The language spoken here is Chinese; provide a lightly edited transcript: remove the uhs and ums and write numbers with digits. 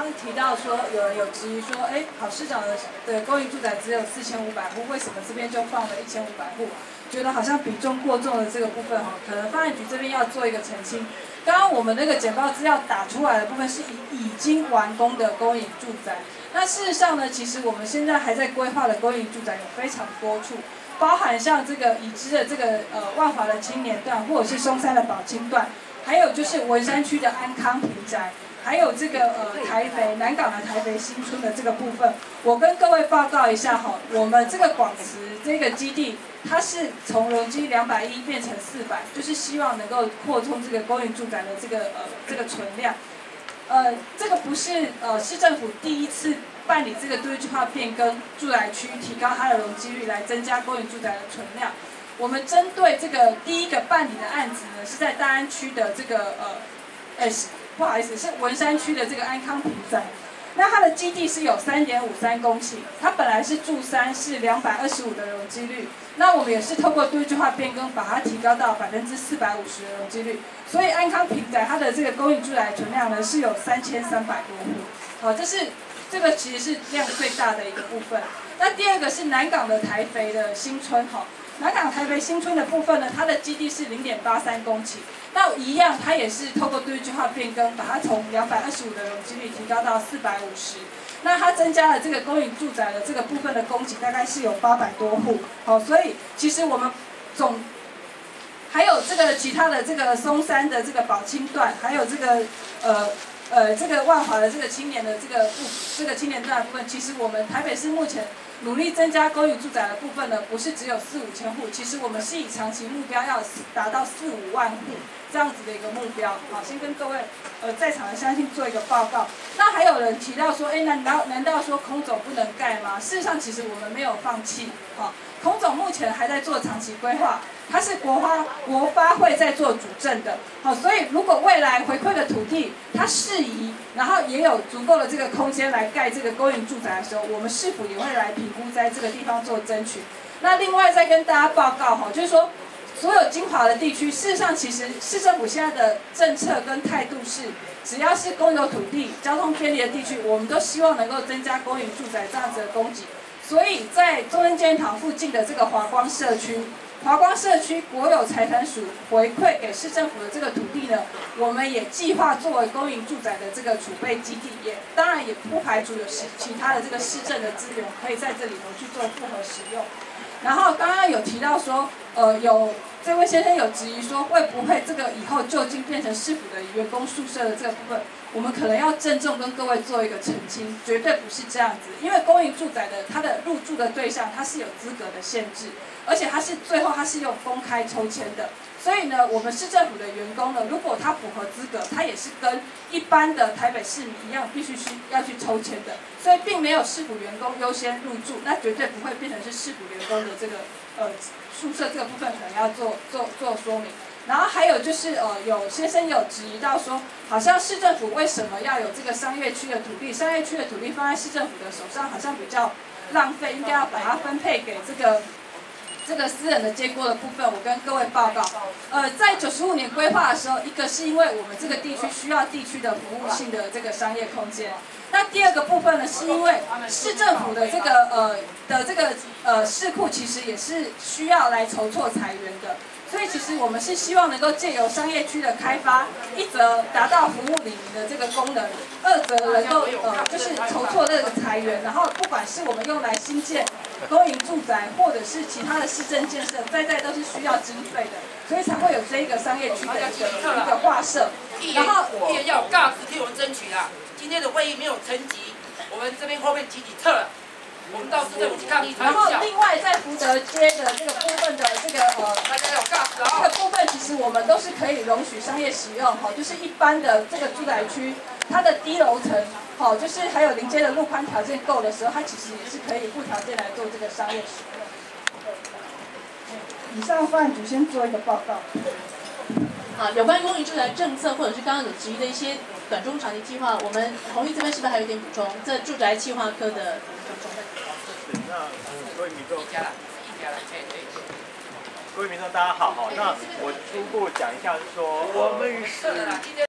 刚刚提到说有人有质疑说，哎，好，市长的公营住宅只有4500户，为什么这边就放了1500户？觉得好像比重过重的这个部分哈，可能发展局这边要做一个澄清。刚刚我们那个简报资料打出来的部分是已经完工的公营住宅，那事实上呢，其实我们现在还在规划的公营住宅有非常多处。包含像这个已知的这个万华的青年段，或者是松山的宝清段，还有就是文山区的安康平宅，还有这个台北南港的台北新村的这个部分，我跟各位报告一下哈，我们这个广慈这个基地，它是从容积210变成400，就是希望能够扩充这个公营住宅的这个存量。这个不是市政府第一次办理这个都市计划变更住宅区，提高它的容积率来增加公营住宅的存量。我们针对这个第一个办理的案子呢，是在大安区的这个不好意思，是文山区的这个安康平宅。那它的基地是有3.53公顷，它本来是住3，是225的容积率。那我们也是透过都市计划变更，把它提高到450%的容积率。所以安康平宅它的这个公营住宅存量呢是有3300多户。好，这个其实是量最大的一个部分。那第二个是南港的台肥的新村，哈，南港台肥新村的部分呢，它的基地是0.83公顷。那一样，它也是透过都市计划变更，把它从225的容积率提高到450。那它增加了这个公营住宅的这个部分的供给，大概是有800多户。好，所以其实我们还有这个其他的这个松山的这个宝清段，还有这个这个万华的这个青年的这个青年段的部分，其实我们台北市目前努力增加公营住宅的部分呢，不是只有4、5千户，其实我们是以长期目标要达到4、5万户这样子的一个目标。好，先跟各位在场的相信做一个报告。那还有人提到说，哎，难道说空总不能盖吗？事实上，其实我们没有放弃。好，空总目前还在做长期规划，它是国发会在做主政的。好，所以如果未来回馈的土地它适宜，然后也有足够的这个空间来盖这个公营住宅的时候，我们市府也会来评估在这个地方做争取。那另外再跟大家报告哈，就是说所有精华的地区，事实上其实市政府现在的政策跟态度是，只要是公有土地、交通便利的地区，我们都希望能够增加公营住宅这样子的供给。所以在中正纪念堂附近的这个华光社区国有财产署回馈给市政府的这个土地呢，我们也计划作为公营住宅的这个储备基地，当然也不排除有其他的这个市政的资源可以在这里头去做复合使用。然后刚刚有提到说，有这位先生有质疑说，会不会这个以后就近变成市府的员工宿舍的这个部分，我们可能要郑重跟各位做一个澄清，绝对不是这样子。因为公营住宅的它的入住的对象，它是有资格的限制，而且最后它是用公开抽签的。所以呢，我们市政府的员工呢，如果他符合资格，他也是跟一般的台北市民一样，必须要去抽签的。所以并没有市府员工优先入住，那绝对不会变成是市府员工的这个宿舍这个部分可能要做说明。然后还有就是有先生有质疑到说，好像市政府为什么要有这个商业区的土地？商业区的土地放在市政府的手上，好像比较浪费，应该要把它分配给这个私人的结构的部分，我跟各位报告。在95年规划的时候，一个是因为我们这个地区需要地区的服务性的这个商业空间。那第二个部分呢，是因为市政府的这个市库其实也是需要来筹措财源的。所以其实我们是希望能够借由商业区的开发，一则达到服务里民的这个功能，二则能够就是筹措这个财源，然后不管是我们用来新建公营住宅，或者是其他的市政建设，在都是需要经费的，所以才会有这一个商业区的一个划设。然后议员要尬时替我们争取啦。今天的会议没有成绩，我们这边后面集体撤了。我们到市政府去抗议。 然后另外在福德街的这个部分的这个大家有尬死这个部分其实我们都是可以容许商业使用，好，就是一般的这个住宅区，它的低楼层，好，就是还有临街的路宽条件够的时候，它其实也是可以附条件来做这个商业使用。以上方案组先做一个报告。 有关公营住宅政策，或者是刚刚有质疑的一些短中长期计划，我们弘毅这边是不是还有点补充？这住宅计划科的补充。 那各位民众，各位民众大家好，那我初步讲一下，是说我们是。